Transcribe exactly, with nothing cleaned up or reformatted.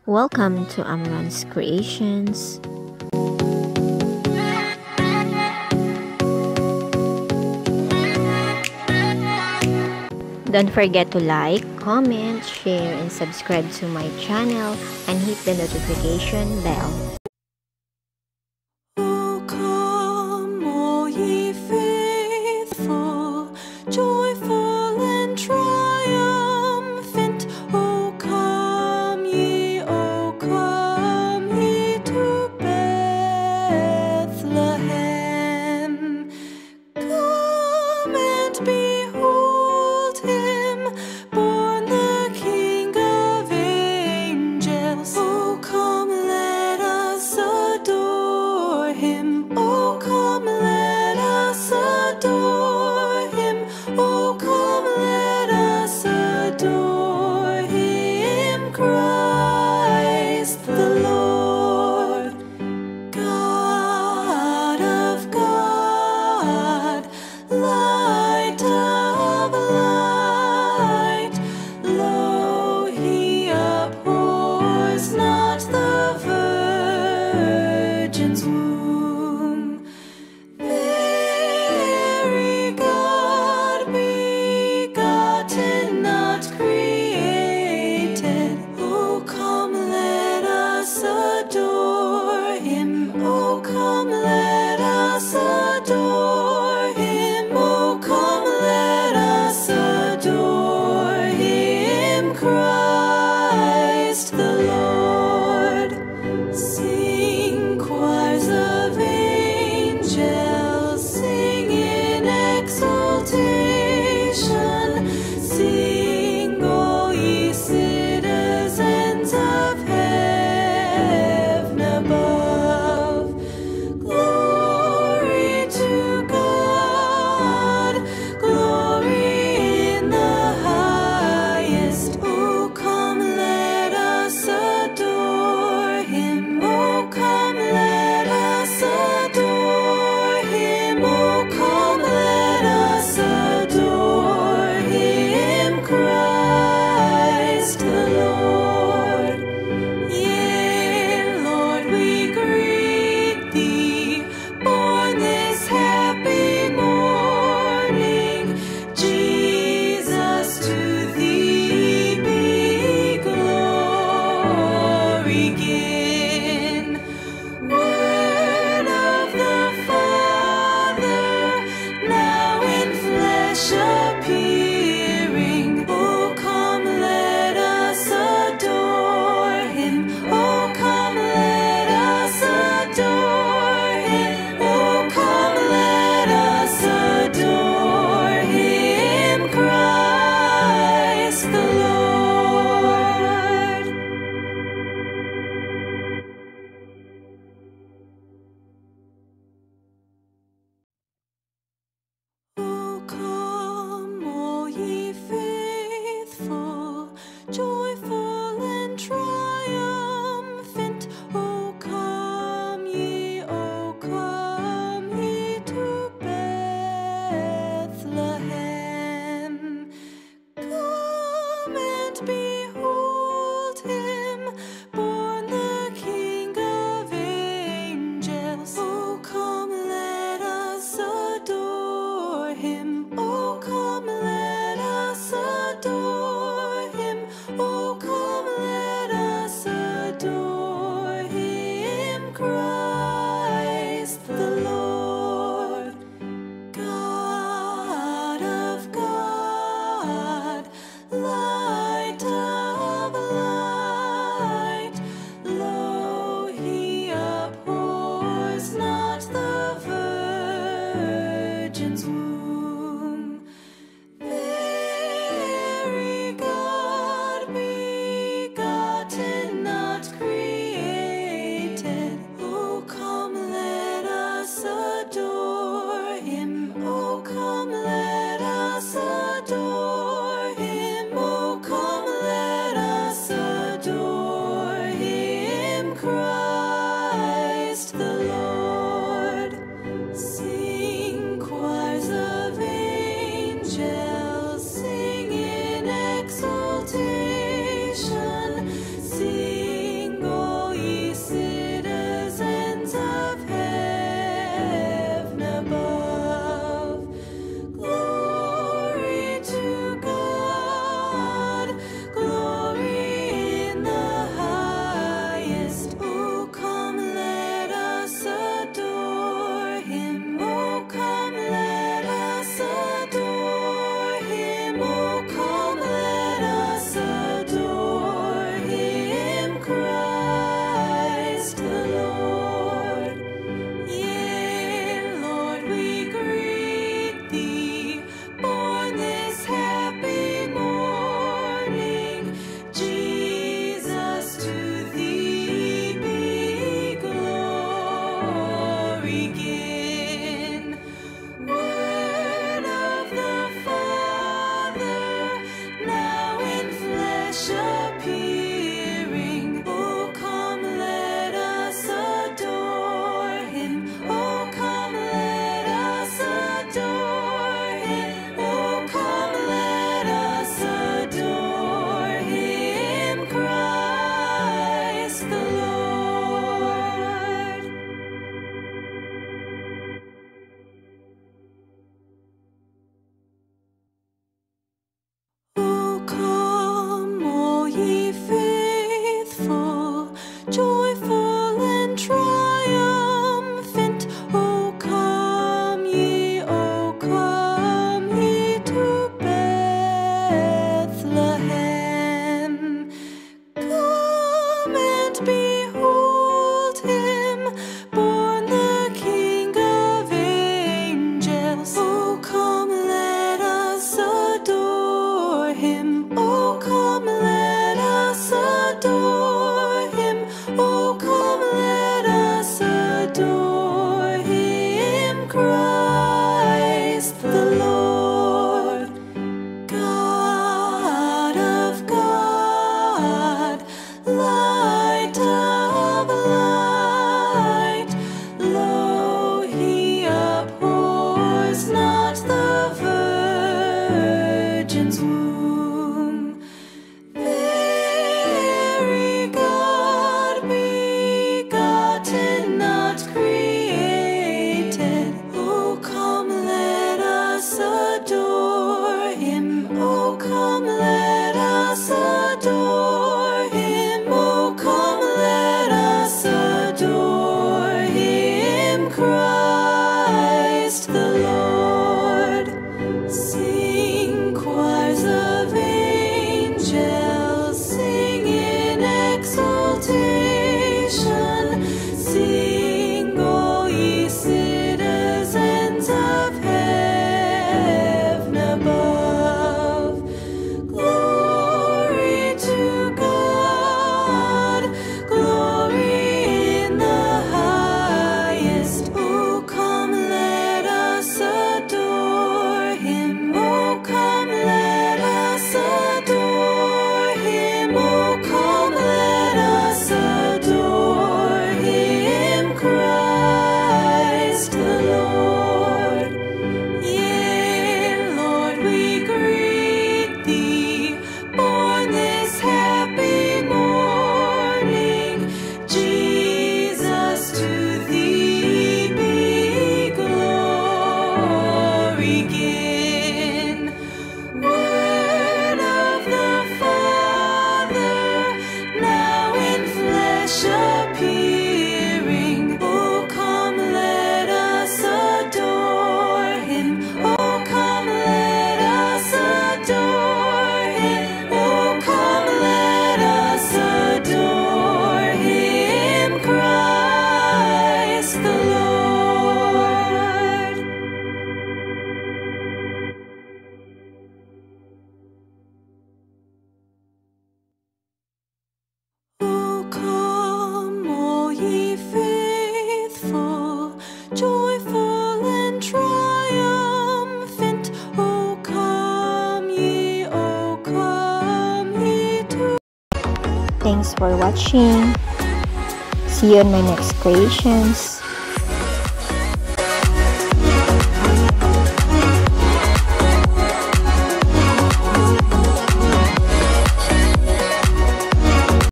Welcome to AMRON'S Creations. Don't forget to like, comment, share, and subscribe to my channel and hit the notification bell. O come, all ye faithful, joyful and triumphant. O come ye, O come ye to Bethlehem. Come and behold him, born the King of angels. O come, let us adore him. O come, let us adore him. O come, let us adore him, Christ the Lord. God of God, light of light, lo, he abhors not the virgin's womb. Very God begotten, not created. O come, let us adore him. O come, let us adore him. O come, let us adore him, Christ the Lord. Sing, choirs of angels, sing in exultation. Sing, all ye citizens of heaven above. Glory to God, glory in the highest. O come, let us behold him, born the King of angels. Oh, come, let us adore him. Oh, come, let us adore him. Oh, come, let us adore him, Christ the Lord. God of God, light of light, lo, he abhors not the virgin's womb. Very God, begotten, not created. Oh, come, let us adore him. Oh, come, let us adore him. Oh, come, let us adore him, Christ the Lord. Sing, choirs of angels, sing in exaltation. Sing, all ye citizens of heaven above. Glory to God, glory in the highest. Oh, come, let us adore him. Oh, come, let us adore him. Oh, come, let us adore him, Christ the Lord. Yea, Lord, we greet thee, born this happy morning. Jesus, to thee be glory given. Word of the Father, now in flesh appearing. Oh, come, let us adore him. Oh, come, let us adore him. Oh, come, let us adore him, Christ the Lord. Oh, come, all ye faithful, joyful and triumphant. Oh, come ye, oh, come ye to. Thanks for watching. See you on my next creations.